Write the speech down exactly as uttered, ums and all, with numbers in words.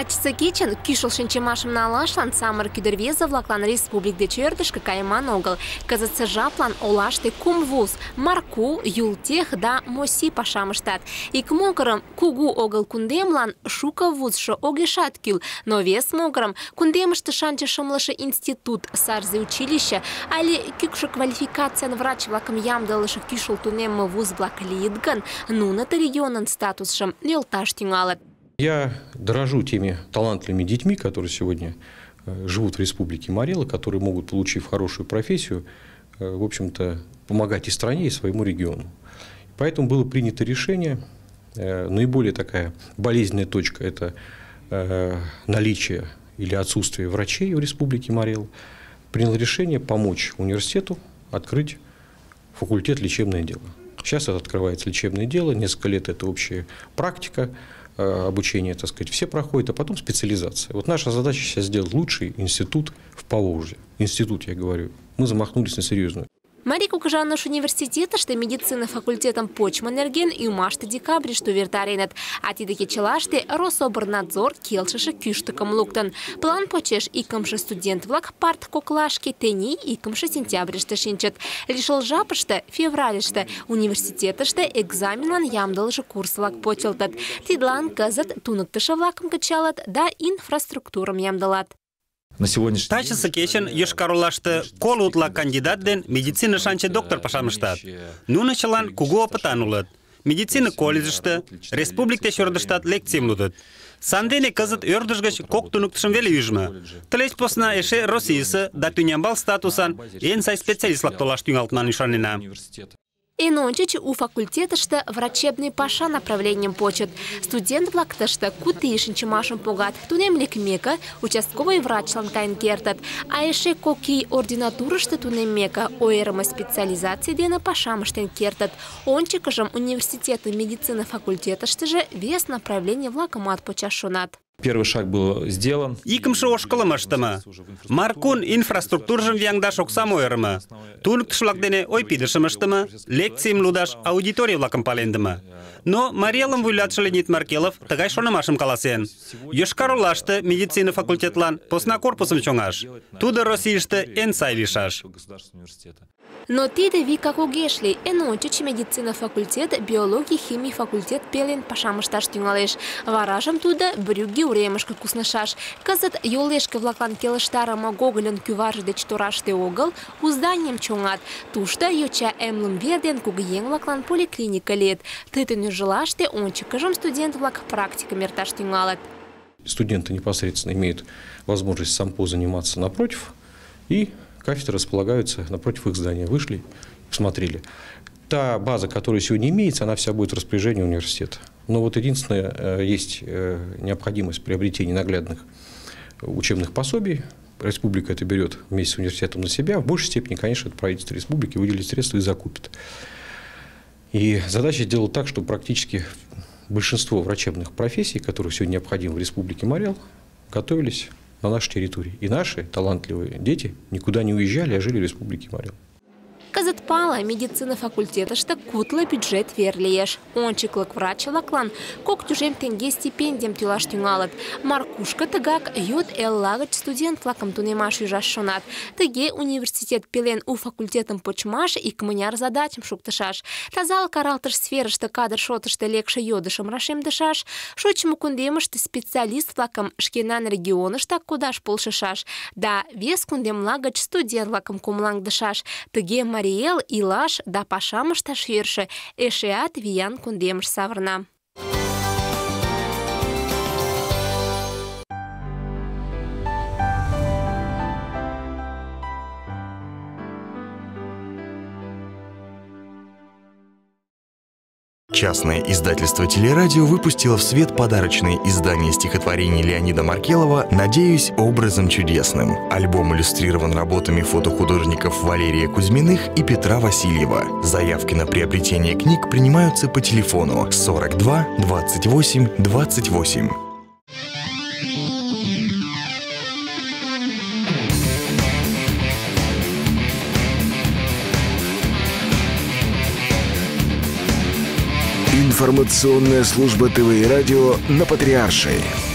Ачсы кечен кишыл шинчемашым налашлан самыр кӱдырвезе влаклан республик деч ӧрдыжкӧ кайыман огыл. Кызытсе жаплан олаште кум вуз – Марку, Юлтех да Моси пашам ыштат. Ик могырым кугу огыл кундемлан шуко вузшо огешат кӱл, но вес могырым кундемыште шанче шымлыше институт, сарзе училище але кӱкшӧ квалификациян врач-влакым ямдылыше кӱшыл тунемме вуз-влак лийыт гын, нуно ты регионын статусшым нӧлташ тӱҥалыт. Я дорожу теми талантливыми детьми, которые сегодня живут в Республике Марело, которые могут, получив хорошую профессию, в общем-то, помогать и стране, и своему региону. Поэтому было принято решение, наиболее такая болезненная точка – это наличие или отсутствие врачей в Республике Марело, принял решение помочь университету открыть факультет лечебное дело. Сейчас это открывается лечебное дело, несколько лет это общая практика, обучение, так сказать, все проходят, а потом специализация. Вот наша задача сейчас сделать лучший институт в Поволжье. Институт, я говорю. Мы замахнулись на серьезную. Марий Кукыжаныш университетыште медицина факультетом почма нерген ӱмаште декабрьыште увертареныт, а тиде кечылаште Рособорнадзор келшыше кӱштыкым луктын. План почеш икымше студент-влак парт коклашке тений икымше сентябрьыште шинчыт. Лишыл жапыште, февральыште, университетыште экзаменлан ямдылыше курс-влак почылтыт. Тидлан кызыт туныктышо-влакым кычалыт да инфраструктурым ямдылат. На сегодняшний день... Тачысы кечен Йошкар-Олаште кол утла кандидат ден медицина шанче доктор пашам ыштат. Нуно чылан кугу опытан улыт. Медицина колледжыште, республикте ӧрдыштат лекцийым лудыт. Сандене кызыт ӧрдыж гыч кок туныктышым веле ӱжмӧ. Тылеч посна эше Российысе да тӱнямбал статусан эн сай специалист-влак толаш тӱҥалтман ӱшанена. Эн ончыч у факультетыште врачебный паша направлением почет. Студент-влак тыште куд ий шинчымашым погат. Тунем лекмеке, участковый врачлан каен кертыт. А эше кок ий ординатурыште тунеммеке, ойырымо специализаций дене пашам ыштен кертыт. Ончыкыжым университетын медицина факультетыштыже вес направлений-влакымат почаш шонат. Первый шаг был сделан. Икымше ошкылым ыштыме. Маркун инфраструктуржым вияҥдаш оксам ойырымо. Туныктышо-влак дене ойпидышым ыштыме, лекцийым лудаш аудиторий-влакым палемдыме. Но Марелым вуйлатыше Леонид Маркелов тыгай шонымашым каласен. Йошкар-Олаште медицина факультетлан посна корпусым чоҥаш. Тудо Российыште эн сай лийшаш. Но тиде викак огеш лий. Эн ончыч медицина факультет, биологий, химий факультет пелен пашам ышташ тӱҥалеш. Варажым тудо Брюгге уремышке куснышаш. Кызыт йолешке-влаклан келыштарыме Гогольын кӱварже деч тораште огыл, у зданийым чоҥат. Тушто йоча эмлым вер ден кугыеҥ-влаклан поликлиника лийыт. Ты тӱҥжылаште ончыкыжым студент-влак практикым эрташ тӱҥалыт. Студенты непосредственно имеют возможность сампо заниматься напротив, и кафедры располагаются напротив их здания. Вышли, посмотрели. Та база, которая сегодня имеется, она вся будет в распоряжении университета. Но вот единственное, есть необходимость приобретения наглядных учебных пособий. Республика это берет вместе с университетом на себя. В большей степени, конечно, это правительство республики выделит средства и закупит. И задача сделать так, чтобы практически большинство врачебных профессий, которые сегодня необходимы в Республике Марело, готовились на нашей территории. И наши талантливые дети никуда не уезжали, а жили в Республике Марело. Кызыт пала медицина факультетыште кутлы бюджет вер лиеш. Ончыклык врач-влаклан кок тӱжем теҥге стипендийым тӱлаш тӱҥалыт. Маркушка тыгак йот элла гыч студент-влакым тунемаш ӱжаш шонат. Тыге университет пелен у факультетым почмаш икмыняр задачым шуктышаш. Тазалык-каралтыш сферыште кадр шотышто лекше йодышым рашемдышаш. Шочмо кундемыште специалист-влакым шкенан регионыштак кодаш полшышаш. Да вес кундемла гыч студент-влакым кумылаҥдышаш. Тыге Мариэл илаш да пашам ышташ йӧршӧ эшеат виян кундемыш савырна. Частное издательство «Телерадио» выпустило в свет подарочное издание стихотворений Леонида Маркелова «Надеюсь, образом чудесным». Альбом иллюстрирован работами фотохудожников Валерия Кузьминых и Петра Васильева. Заявки на приобретение книг принимаются по телефону сорок два двадцать восемь двадцать восемь. Информационная служба ТВ и радио на Патриаршей.